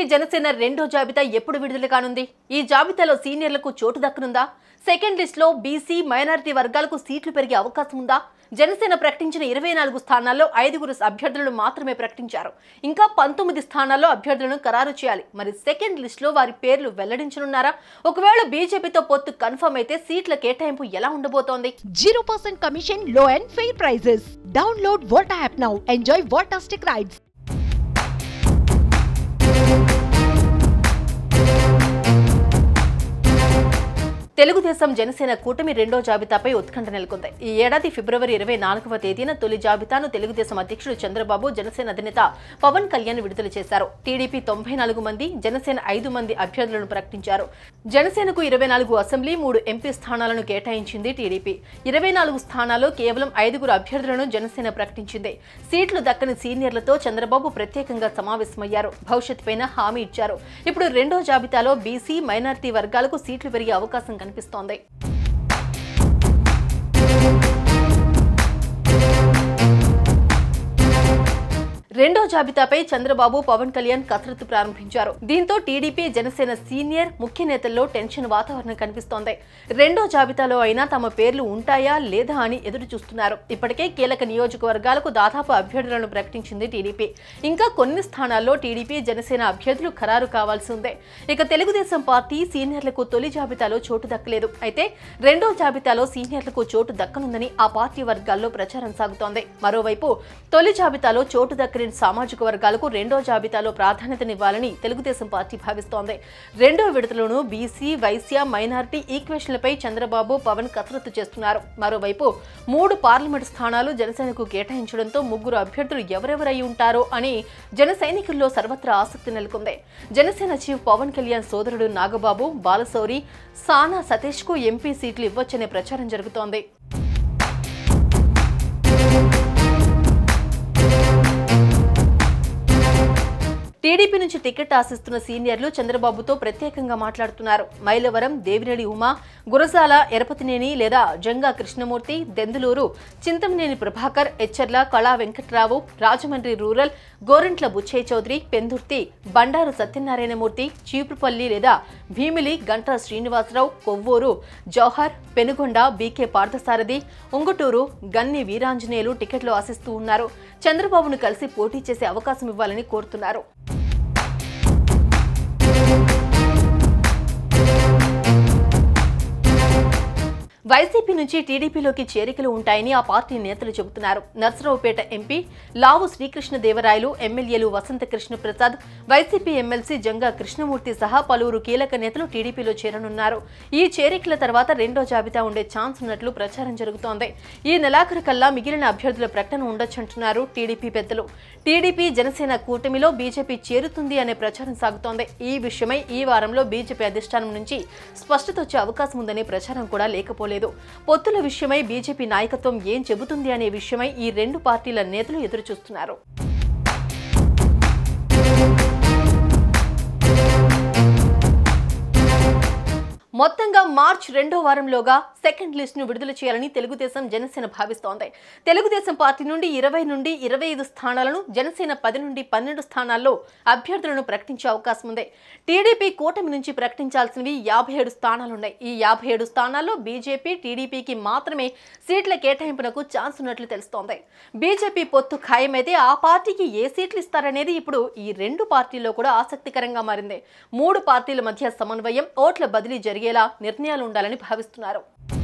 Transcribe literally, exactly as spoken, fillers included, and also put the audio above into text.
జనసేన రెండో జాబితా ఎప్పుడు విడుదల కానుంది? ఈ జాబితాలో సీనియర్లకు చోటు దక్కనుందా? సెకండ్ లిస్ట్ లో బీసీ మైనారిటీ వర్గాలకు సీట్లు పెరిగే అవకాశం ఉందా? జనసేన ప్రకటించిన ఇరవై నాలుగు స్థానాల్లో ఐదుగురు అభ్యర్థులను మాత్రమే ప్రకటించారు. ఇంకా పంతొమ్మిది స్థానాల్లో అభ్యర్థులను ఖరారు చేయాలి. మరి సెకండ్ లిస్ట్ లో వారి పేర్లు వెల్లడించనున్నారా? ఒకవేళ బీజేపీతో పొత్తు కన్ఫర్మ్ అయితే సీట్ల కేటాయింపు ఎలా ఉండబోతోంది? Zero percent commission, low and fair prices. Download Volta app now. Enjoy voltastic rides. Telugu Desam Janasena కూటమి రెండో జాబితాపై ఉత్కంఠ నెలకొంది. ఈ ఏడాది ఫిబ్రవరి ఇరవై నాలుగవ తేదీన తొలి జాబితాను తెలుగుదేశం అధ్యక్షుడు చంద్రబాబు, జనసేన అధినేత పవన్ కళ్యాణ్ విడుదల చేశారు. టీడీపీ తొంభై నాలుగు మంది, జనసేన ఐదు మంది అభ్యర్థులను ప్రకటించారు. జనసేనకు ఇరవై నాలుగు అసెంబ్లీ, మూడు ఎంపీ స్థానాలను కేటాయించింది టీడీపీ. ఇరవై నాలుగు స్థానాల్లో కేవలం ఐదుగురు అభ్యర్థులను జనసేన ప్రకటించింది. సీట్లు దక్కని సీనియర్లతో చంద్రబాబు ప్రత్యేకంగా సమావేశమయ్యారు. భవిష్యత్తుపైన హామీ ఇచ్చారు. ఇప్పుడు రెండో జాబితాలో బీసీ మైనారిటీ వర్గాలకు సీట్లు పెరిగే అవకాశం కనిపిస్తోంది. రెండో జాబితాపై చంద్రబాబు, పవన్ కళ్యాణ్ కసరత్తు ప్రారంభించారు. దీంతో టీడీపీ, జనసేన సీనియర్ ముఖ్య నేతల్లో టెన్షన్ వాతావరణం కనిపిస్తోంది. రెండో జాబితాలో అయినా తమ పేర్లు ఉంటాయా లేదా అని ఎదురు చూస్తున్నారు. ఇప్పటికే కీలక నియోజకవర్గాలకు దాదాపు అభ్యర్థులను ప్రకటించింది టీడీపీ. ఇంకా కొన్ని స్థానాల్లో టీడీపీ, జనసేన అభ్యర్థులు ఖరారు కావాల్సి ఉంది. ఇక తెలుగుదేశం పార్టీ సీనియర్లకు తొలి జాబితాలో చోటు దక్కలేదు. అయితే రెండో జాబితాలో సీనియర్లకు చోటు దక్కనుందని ఆ పార్టీ వర్గాల్లో ప్రచారం సాగుతోంది. మరోవైపు తొలి జాబితాలో చోటు దక్కని సామాజిక వర్గాలకు రెండో జాబితాలో ప్రాధాన్యతనివ్వాలని తెలుగుదేశం పార్టీ భావిస్తోంది. రెండో విడతలోనూ బీసీ, వైశ్య, మైనారిటీ ఈక్వేషన్లపై చంద్రబాబు, పవన్ కసరత్తు చేస్తున్నారు. మరోవైపు మూడు పార్లమెంటు స్థానాలు జనసేనకు కేటాయించడంతో ముగ్గురు అభ్యర్థులు ఎవరెవరై ఉంటారో అని జన సైనికుల్లో సర్వత్రా ఆసక్తి నెలకొంది. జనసేన చీఫ్ పవన్ కళ్యాణ్ సోదరుడు నాగబాబు, బాలశౌరి, సానా సతీష్ కు ఎంపీ సీట్లు ఇవ్వొచ్చనే ప్రచారం జరుగుతోంది. టీడీపీ నుంచి టికెట్ ఆశిస్తున్న సీనియర్లు చంద్రబాబుతో ప్రత్యేకంగా మాట్లాడుతున్నారు. మైలవరం, దేవినేని ఉమా, గురజాల ఎరపతినేని లేదా జంగా కృష్ణమూర్తి, దెందులూరు చింతమనేని ప్రభాకర్, ఎచ్చర్ల కళా వెంకట్రావు, రాజమండ్రి రూరల్ గోరంట్ల బుచ్చయ్య చౌదరి, పెందుర్తి బండారు సత్యనారాయణమూర్తి, చీపురుపల్లి లేదా భీమిలి గంటా శ్రీనివాసరావు, కొవ్వూరు జౌహర్, పెనుగొండ బీకే పార్థసారథి, ఉంగుటూరు గన్ని వీరాంజనేయులు టికెట్లు ఆశిస్తూ ఉన్నారు. చంద్రబాబును కలిసి పోటీ చేసే అవకాశం ఇవ్వాలని కోరుతున్నారు. వైసీపీ నుంచి టీడీపీలోకి చేరికలు ఉంటాయని ఆ పార్టీ నేతలు చెబుతున్నారు. నర్సరావుపేట ఎంపీ లావు శ్రీకృష్ణదేవరాయలు, ఎమ్మెల్యేలు వసంత కృష్ణ ప్రసాద్, వైసీపీ ఎమ్మెల్సీ జంగా కృష్ణమూర్తి సహా పలువురు కీలక నేతలు టీడీపీలో చేరనున్నారు. ఈ చేరికల తర్వాత రెండో జాబితా ఉండే ఛాన్స్ ఉన్నట్లు ప్రచారం జరుగుతోంది. ఈ నెలాఖరు కల్లా మిగిలిన అభ్యర్థుల ప్రకటన ఉండొచ్చంటున్నారు టీడీపీ పెద్దలు. టీడీపీ, జనసేన కూటమిలో బీజేపీ చేరుతుంది అనే ప్రచారం సాగుతోంది. ఈ విషయమై ఈ వారంలో బీజేపీ అధిష్టానం నుంచి స్పష్టత వచ్చే అవకాశం ఉందనే ప్రచారం కూడా లేకపోలేదు. పొత్తుల విషయమై బీజేపీ నాయకత్వం ఏం చెబుతుంది అనే విషయమై ఈ రెండు పార్టీల నేతలు ఎదురుచూస్తున్నారు. మొత్తంగా మార్చ్ రెండో వారంలోగా సెకండ్ లిస్ట్ ను విడుదల చేయాలని తెలుగుదేశం, జనసేన భావిస్తోంది. తెలుగుదేశం పార్టీ నుండి ఇరవై నుండి ఇరవై ఐదు స్థానాలను, జనసేన పది నుండి పన్నెండు స్థానాల్లో అభ్యర్థులను ప్రకటించే అవకాశం ఉంది. టీడీపీ కూటమి నుంచి ప్రకటించాల్సినవి యాభై ఏడు స్థానాలున్నాయి. ఈ యాభై ఏడు స్థానాల్లో బీజేపీ, టీడీపీకి మాత్రమే సీట్ల కేటాయింపునకు ఛాన్స్ ఉన్నట్లు తెలుస్తోంది. బీజేపీ పొత్తు ఖాయమైతే ఆ పార్టీకి ఏ సీట్లు ఇస్తారనేది ఇప్పుడు ఈ రెండు పార్టీల్లో కూడా ఆసక్తికరంగా మారింది. మూడు పార్టీల మధ్య సమన్వయం, ఓట్ల బదిలీ జరిగేలా నిర్ణయాలు ఉండాలని భావిస్తున్నారు.